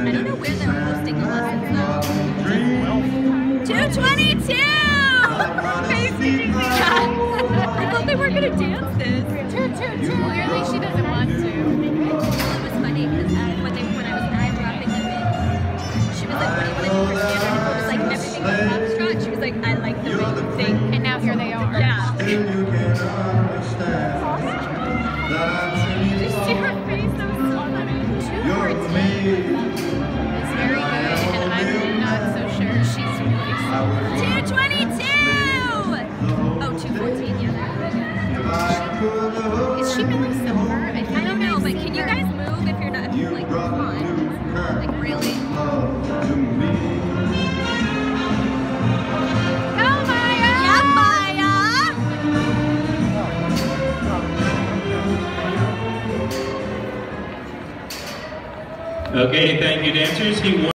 don't know where they're hosting the lessons though. 222! Face, did you see that? I thought they weren't gonna dance this. 222. Clearly she doesn't want to. Well, it was funny because when I was dropping them in, she was like, "What do you want to do for standard?" And it was like everything was abstract. She was like, "I like the way you think." And now here they are. Yeah. Did you see her face? That was so funny. 214 is very good, and I'm not so sure she's really silver. 222! Oh, 214, yeah. Is she really silver? I don't know, but can you guys move if you're not, like, come on. Like, really? Go, Maya! Yeah, Maya! Okay, thank you, dancers. He